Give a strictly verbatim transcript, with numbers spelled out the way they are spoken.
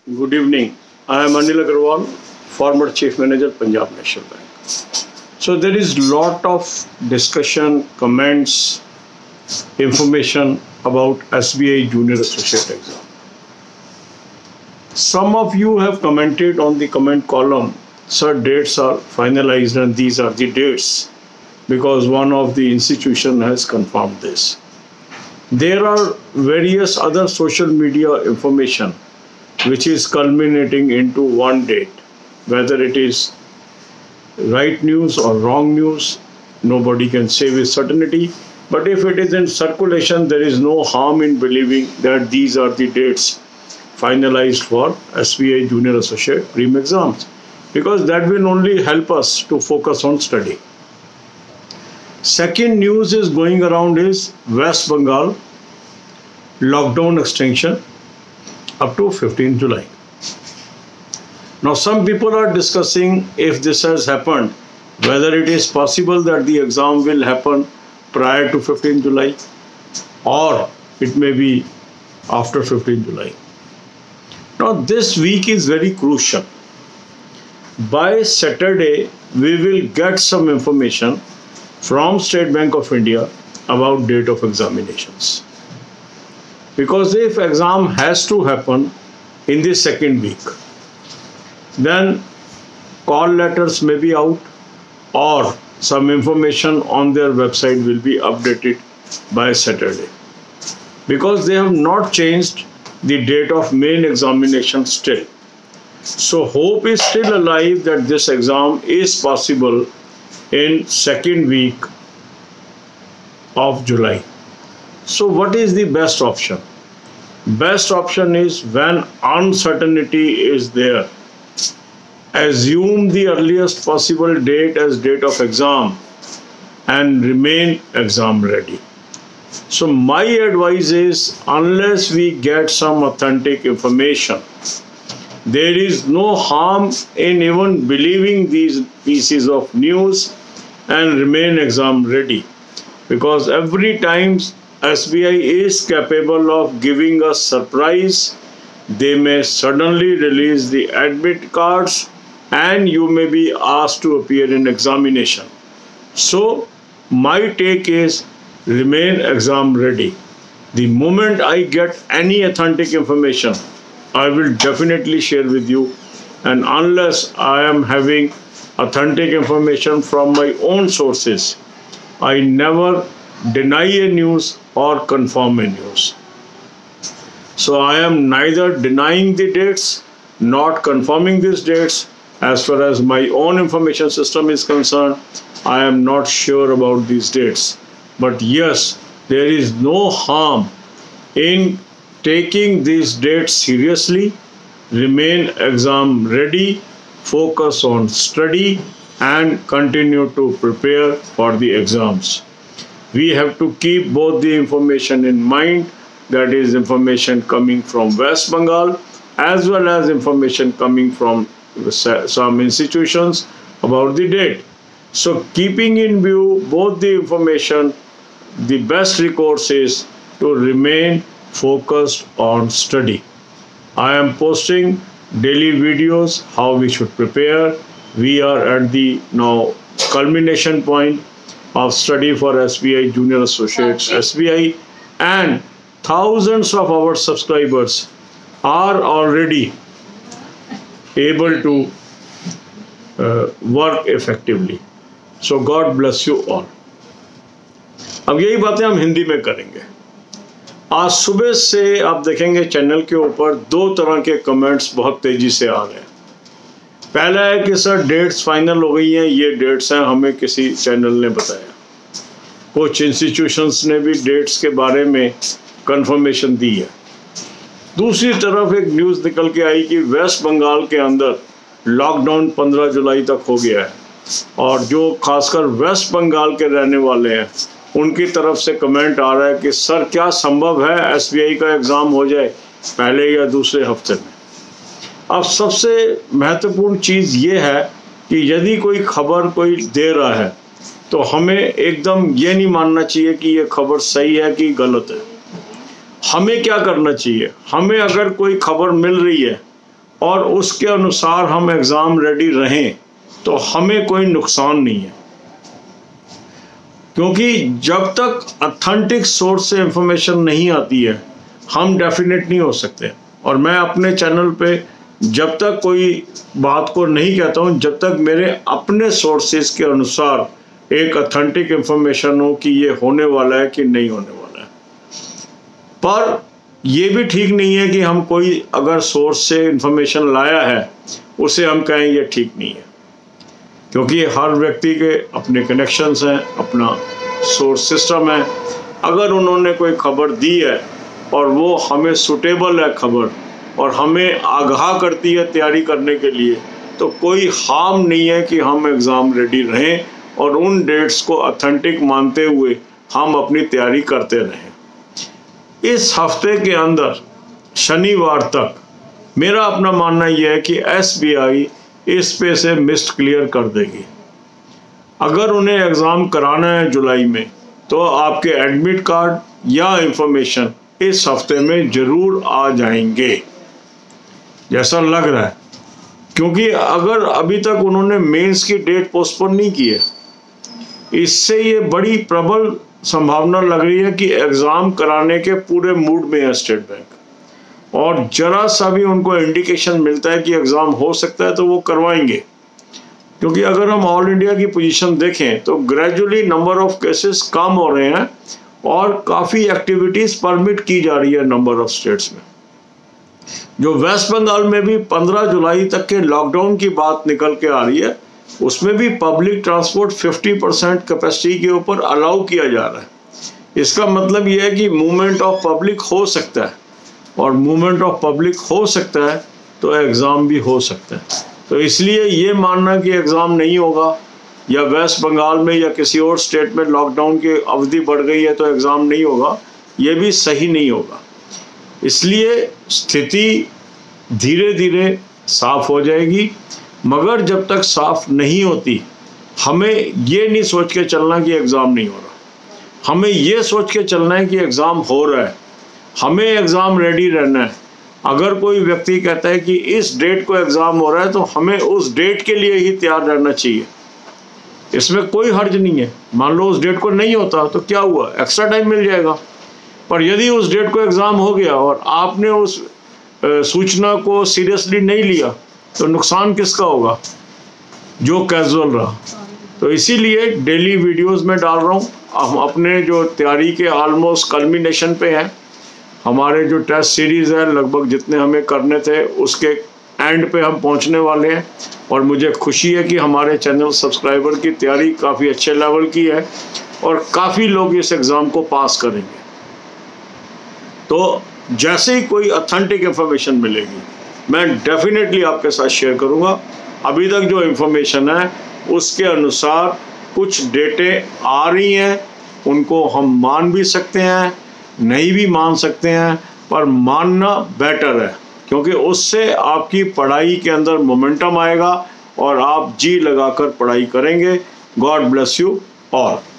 Good evening. I am Anil Agarwal, former Chief Manager, Punjab National Bank. So there is lot of discussion, comments, information about S B I Junior Associate exam. Some of you have commented on the comment column, sir, dates are finalized and these are the dates because one of the institution has confirmed this. There are various other social media information which is culminating into one date. Whether it is right news or wrong news, nobody can say with certainty. But if it is in circulation, there is no harm in believing that these are the dates finalized for S B I Junior Associate Prelim exams, because that will only help us to focus on study. Second news is going around is West Bengal lockdown extension up to fifteenth July. Now some people are discussing if this has happened, whether it is possible that the exam will happen prior to fifteenth July or it may be after fifteenth July. Now this week is very crucial. By Saturday, we will get some information from State Bank of India about date of examinations. Because if exam has to happen in the second week, then call letters may be out or some information on their website will be updated by Saturday. Because they have not changed the date of main examination still. So hope is still alive that this exam is possible in second week of July. So what is the best option? Best option is when uncertainty is there, assume the earliest possible date as date of exam and remain exam ready. So my advice is, unless we get some authentic information, there is no harm in even believing these pieces of news and remain exam ready, because every time S B I is capable of giving us surprise. They may suddenly release the admit cards and you may be asked to appear in examination. So my take is remain exam ready. The moment I get any authentic information, I will definitely share with you, and unless I am having authentic information from my own sources, I never deny a news or confirm a news. So I am neither denying the dates, not confirming these dates. As far as my own information system is concerned, I am not sure about these dates. But yes, there is no harm in taking these dates seriously, remain exam ready, focus on study and continue to prepare for the exams. We have to keep both the information in mind, that is information coming from West Bengal as well as information coming from some institutions about the date. So keeping in view both the information, the best recourse is to remain focused on study. I am posting daily videos how we should prepare. We are at the now culmination point of study for S B I Junior Associates S B I, and thousands of our subscribers are already able to uh, work effectively. So God bless you all. अब यही बातें हम हिंदी में करेंगे. आज सुबह से आप देखेंगे चैनल के ऊपर दो तरह के कमेंट्स बहुत तेजी से आ रहे हैं. पहला है कि सर डेट्स फाइनल हो गई हैं, ये डेट्स हैं, हमें किसी चैनल ने बताया. कुछ इंस्टीट्यूशंस ने भी डेट्स के बारे में कंफर्मेशन दी है. दूसरी तरफ एक न्यूज़ निकल के आई कि वेस्ट बंगाल के अंदर लॉकडाउन पंद्रह जुलाई तक हो गया है, और जो खासकर वेस्ट बंगाल के रहने वाले हैं उनकी तरफ से कमेंट आ रहा है कि सर क्या संभव है एस बी आई का एग्ज़ाम हो जाए पहले या दूसरे हफ्ते में. अब सबसे महत्वपूर्ण चीज़ ये है कि यदि कोई खबर कोई दे रहा है तो हमें एकदम ये नहीं मानना चाहिए कि ये खबर सही है कि गलत है. हमें क्या करना चाहिए? हमें अगर कोई खबर मिल रही है और उसके अनुसार हम एग्ज़ाम रेडी रहें तो हमें कोई नुकसान नहीं है, क्योंकि जब तक ऑथेंटिक सोर्स से इंफॉर्मेशन नहीं आती है हम डेफिनेट नहीं हो सकते। और मैं अपने चैनल पे जब तक कोई बात को नहीं कहता हूँ जब तक मेरे अपने सोर्सेज के अनुसार एक ऑथेंटिक इंफॉर्मेशन हो कि ये होने वाला है कि नहीं होने वाला है। पर ये भी ठीक नहीं है कि हम कोई अगर सोर्स से इंफॉर्मेशन लाया है उसे हम कहें ये ठीक नहीं है, क्योंकि हर व्यक्ति के अपने कनेक्शंस हैं, अपना सोर्स सिस्टम है। अगर उन्होंने कोई खबर दी है और वो हमें सूटेबल है खबर और हमें आगाह करती है तैयारी करने के लिए, तो कोई हार्म नहीं है कि हम एग्ज़ाम रेडी रहें और उन डेट्स को ऑथेंटिक मानते हुए हम अपनी तैयारी करते रहें। इस हफ्ते के अंदर शनिवार तक मेरा अपना मानना यह है कि एस बी आई इस पे से मिस्ट क्लियर कर देगी। अगर उन्हें एग्ज़ाम कराना है जुलाई में तो आपके एडमिट कार्ड या इंफॉर्मेशन इस हफ्ते में ज़रूर आ जाएंगे, जैसा लग रहा है। क्योंकि अगर अभी तक उन्होंने मेंस की डेट पोस्टपोन नहीं की है, इससे ये बड़ी प्रबल संभावना लग रही है कि एग्ज़ाम कराने के पूरे मूड में है स्टेट बैंक, और जरा सा भी उनको इंडिकेशन मिलता है कि एग्ज़ाम हो सकता है तो वो करवाएंगे। क्योंकि अगर हम ऑल इंडिया की पोजीशन देखें तो ग्रेजुअली नंबर ऑफ केसेस कम हो रहे हैं और काफ़ी एक्टिविटीज़ परमिट की जा रही है नंबर ऑफ स्टेट्स में। जो वेस्ट बंगाल में भी पंद्रह जुलाई तक के लॉकडाउन की बात निकल के आ रही है, उसमें भी पब्लिक ट्रांसपोर्ट पचास परसेंट कैपेसिटी के ऊपर अलाउ किया जा रहा है। इसका मतलब यह है कि मूवमेंट ऑफ पब्लिक हो सकता है, और मूवमेंट ऑफ पब्लिक हो सकता है तो एग्ज़ाम भी हो सकता है। तो इसलिए ये मानना कि एग्ज़ाम नहीं होगा या वेस्ट बंगाल में या किसी और स्टेट में लॉकडाउन की अवधि बढ़ गई है तो एग्ज़ाम नहीं होगा, ये भी सही नहीं होगा। इसलिए स्थिति धीरे धीरे साफ हो जाएगी, मगर जब तक साफ नहीं होती हमें ये नहीं सोच के चलना कि एग्ज़ाम नहीं हो रहा। हमें ये सोच के चलना है कि एग्ज़ाम हो रहा है, हमें एग्ज़ाम रेडी रहना है। अगर कोई व्यक्ति कहता है कि इस डेट को एग्ज़ाम हो रहा है तो हमें उस डेट के लिए ही तैयार रहना चाहिए, इसमें कोई हर्ज नहीं है। मान लो उस डेट को नहीं होता तो क्या हुआ, एक्स्ट्रा टाइम मिल जाएगा। पर यदि उस डेट को एग्ज़ाम हो गया और आपने उस सूचना को सीरियसली नहीं लिया तो नुकसान किसका होगा, जो कैजुअल रहा। तो इसीलिए डेली वीडियोस में डाल रहा हूँ। हम अपने जो तैयारी के ऑलमोस्ट कल्मिनेशन पे हैं, हमारे जो टेस्ट सीरीज़ है लगभग जितने हमें करने थे उसके एंड पे हम पहुंचने वाले हैं, और मुझे खुशी है कि हमारे चैनल सब्सक्राइबर की तैयारी काफ़ी अच्छे लेवल की है और काफ़ी लोग इस एग्ज़ाम को पास करेंगे। तो जैसे ही कोई ऑथेंटिक इंफॉर्मेशन मिलेगी मैं डेफिनेटली आपके साथ शेयर करूंगा। अभी तक जो इंफॉर्मेशन है उसके अनुसार कुछ डेटें आ रही हैं, उनको हम मान भी सकते हैं, नहीं भी मान सकते हैं, पर मानना बेटर है, क्योंकि उससे आपकी पढ़ाई के अंदर मोमेंटम आएगा और आप जी लगाकर पढ़ाई करेंगे। God bless you all.